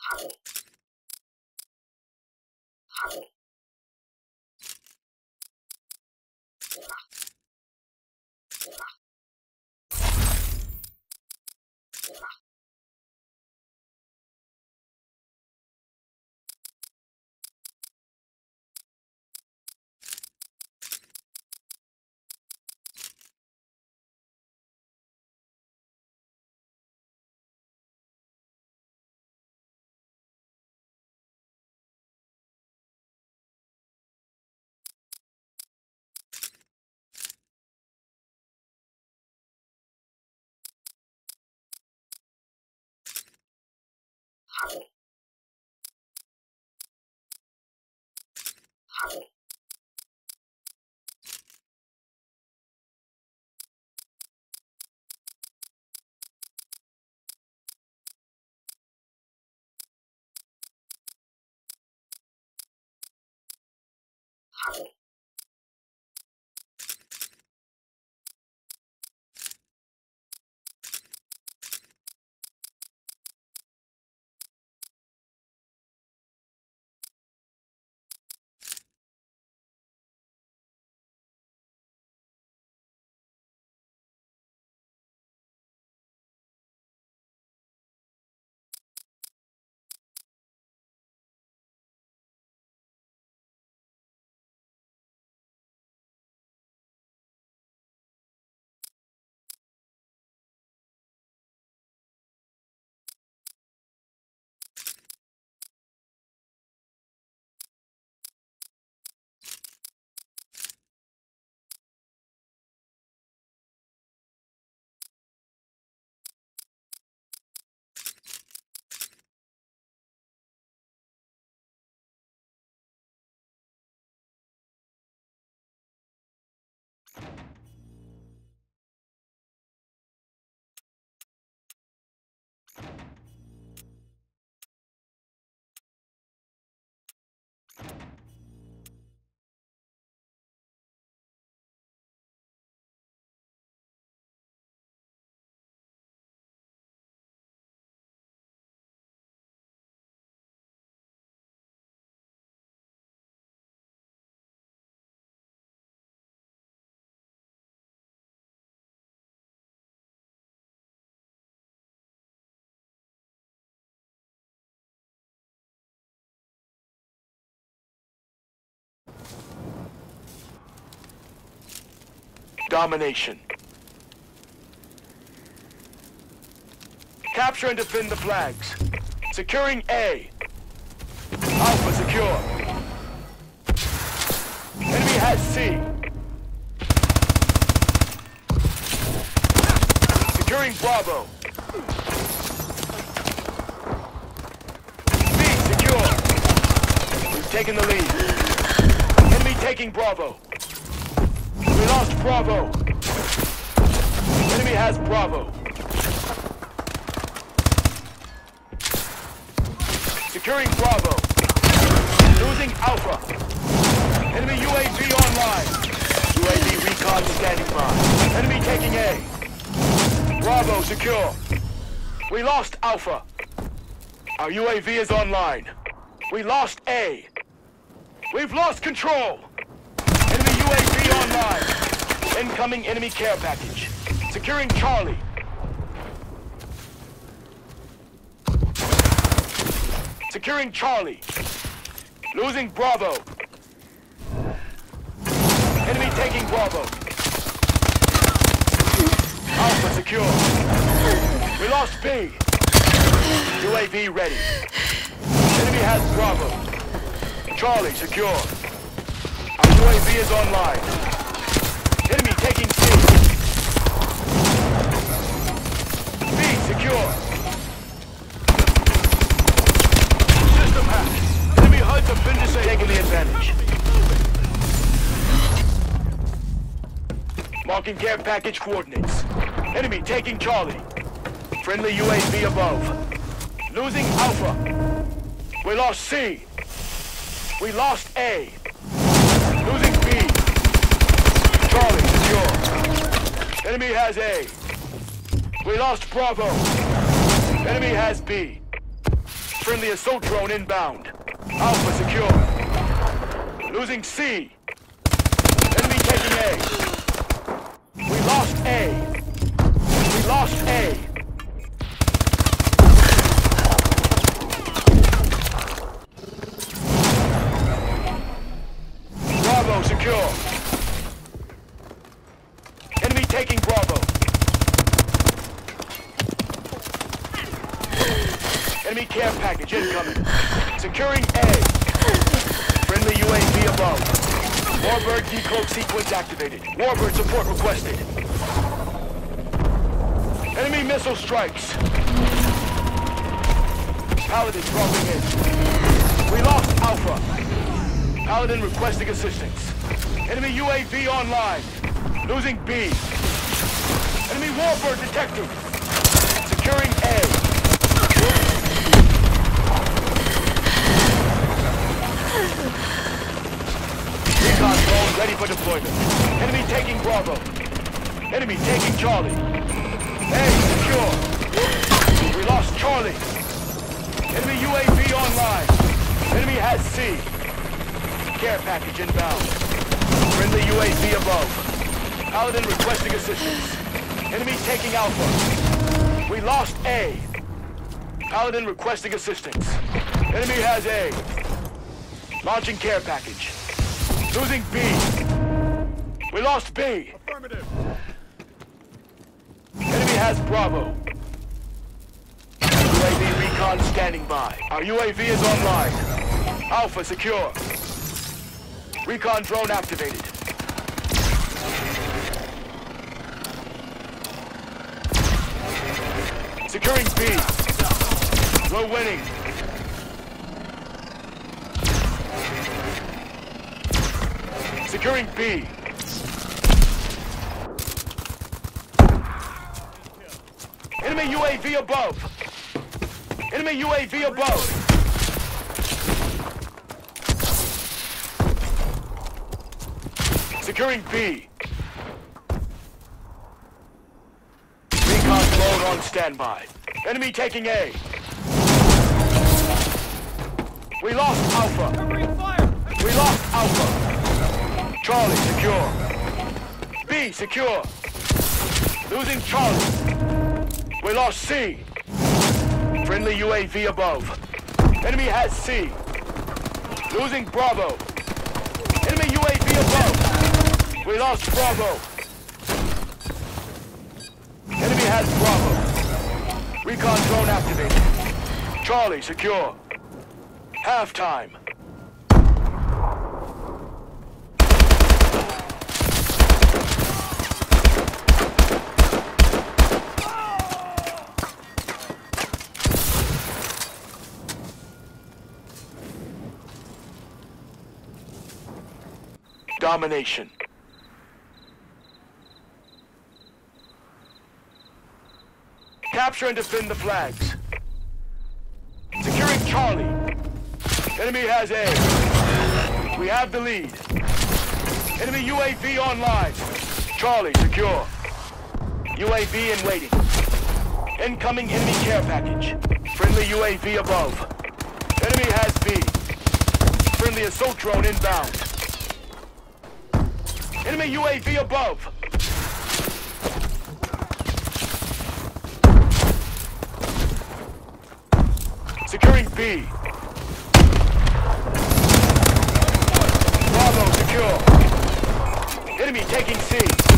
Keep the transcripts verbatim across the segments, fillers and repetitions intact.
Domination. Capture and defend the flags. Securing A. Alpha secure. Enemy has C. Securing Bravo. B secure. We've taken the lead. Enemy taking Bravo. We lost Bravo. Enemy has Bravo. Securing Bravo. Losing Alpha. Enemy U A V online. U A V recon standing by. Enemy taking A. Bravo secure. We lost Alpha. Our U A V is online. We lost A. We've lost control. Enemy U A V online. Incoming enemy care package. Securing Charlie. Securing Charlie. Losing Bravo. Enemy taking Bravo. Alpha secure. We lost B. U A V ready. Enemy has Bravo. Charlie secure. Our U A V is online. Enemy taking C. B secure. System hacked. Enemy H U Ds have been disabled. Taking the advantage. Marking care package coordinates. Enemy taking Charlie. Friendly U A V above. Losing Alpha. We lost C. We lost A. Losing B. Charlie secure. Enemy has A. We lost Bravo. Enemy has B. Friendly assault drone inbound. Alpha secure. Losing C. Enemy taking A. We lost A. We lost A. Bravo secure. Enemy taking Bravo. Enemy care package incoming. Securing A. Friendly U A V above. Warbird decloak sequence activated. Warbird support requested. Enemy missile strikes. Paladin dropping in. We lost Alpha. Paladin requesting assistance. Enemy U A V online. Losing B. Enemy Warbird detected. Securing A. Recon drone ready for deployment. Enemy taking Bravo. Enemy taking Charlie. A secure. We lost Charlie. Enemy U A V online. Enemy has C. Care package inbound. Friendly U A V above. Paladin requesting assistance. Enemy taking Alpha. We lost A. Paladin requesting assistance. Enemy has A. Launching care package. Losing B. We lost B. Affirmative. Enemy has Bravo. U A V recon standing by. Our U A V is online. Alpha secure. Recon drone activated. Securing B. We're winning. Securing B. Enemy U A V above. Enemy U A V above. Securing B. Recon drone on standby. Enemy taking A. We lost Alpha. Covering fire. We lost Alpha. Charlie secure. B secure. Losing Charlie. We lost C. Friendly U A V above. Enemy has C. Losing Bravo. Enemy U A V above. We lost Bravo. Enemy has Bravo. Recon drone activated. Charlie secure. Halftime. Domination. Capture and defend the flags. Securing Charlie. Enemy has A. We have the lead. Enemy U A V online. Charlie secure. U A V in waiting. Incoming enemy care package. Friendly U A V above. Enemy has B. Friendly assault drone inbound. Enemy U A V above. Securing B. Bravo secure. Enemy taking C.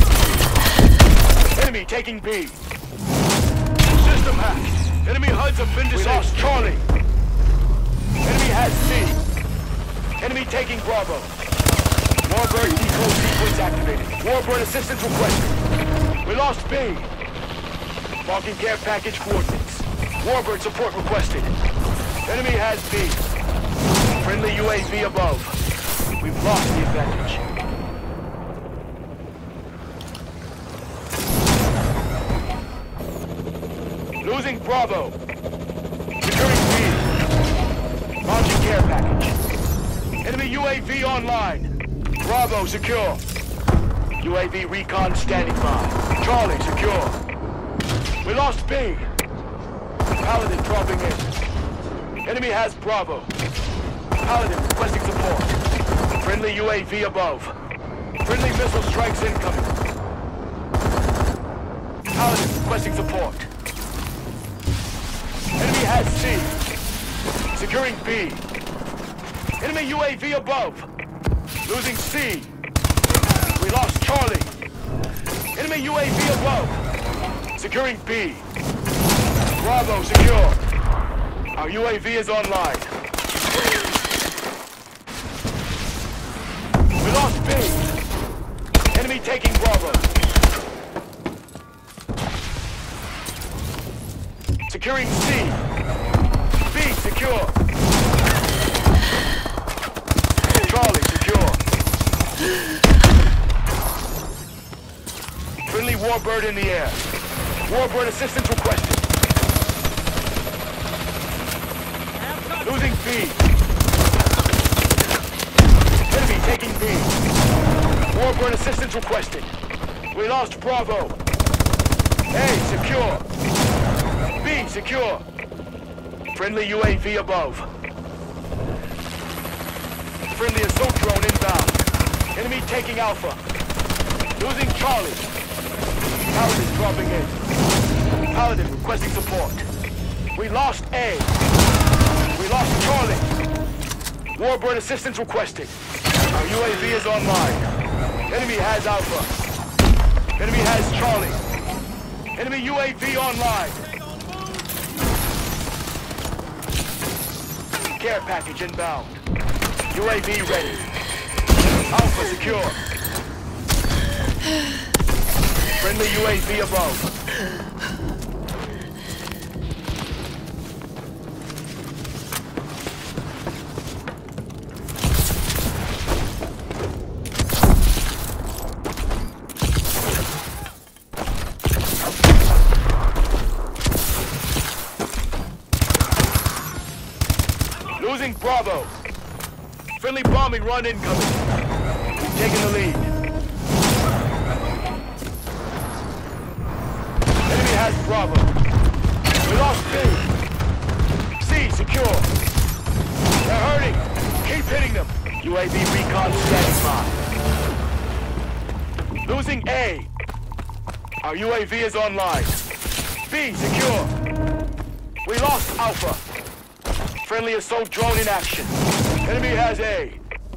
Enemy taking B. System hacked. Enemy H U Ds have been disabled. We lost Charlie. Enemy has C. Enemy taking Bravo. Warbird decode sequence activated. Warbird assistance requested. We lost B. Marking care package coordinates. Warbird support requested. Enemy has B. Friendly U A V above. We've lost the advantage. Losing Bravo. Securing B. Launching care package. Enemy U A V online. Bravo secure. U A V recon standing by. Charlie secure. We lost B. Paladin dropping in. Enemy has Bravo. Paladin requesting support. Friendly U A V above. Friendly missile strikes incoming. Paladin requesting support. Enemy has C. Securing B. Enemy U A V above. Losing C. We lost Charlie. Enemy U A V above. Securing B. Bravo secure. Our U A V is online. We lost B. Enemy taking Bravo. Securing C. B secure. Charlie secure. Friendly Warbird in the air. Warbird assistance requested. Losing B. Enemy taking B. Warbird assistance requested. We lost Bravo. A secure. B secure. Friendly U A V above. Friendly assault drone inbound. Enemy taking Alpha. Losing Charlie. Paladin dropping in. Paladin requesting support. We lost A. We lost Charlie. Warbird assistance requested. Our U A V is online. Enemy has Alpha. Enemy has Charlie. Enemy U A V online. Care package inbound. U A V ready. Alpha secure. Friendly U A V above. Losing Bravo. Friendly bombing run incoming. We've taken the lead. Enemy has Bravo. We lost B. C secure. They're hurting. Keep hitting them. U A V recon standing by. Losing A. Our U A V is online. B secure. We lost Alpha. Friendly assault drone in action. Enemy has A.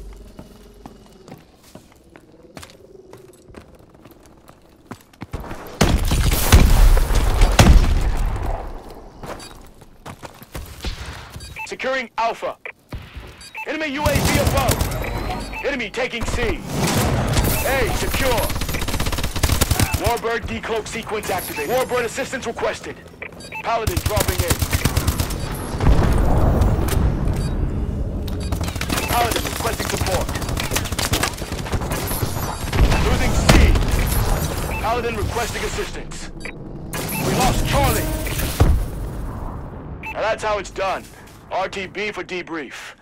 Securing Alpha. Enemy U A V above. Enemy taking C. A secure. Warbird decloak sequence activated. Warbird assistance requested. Paladin dropping in. Paladin requesting support. Losing C. Paladin requesting assistance. We lost Charlie. Now that's how it's done. R T B for debrief.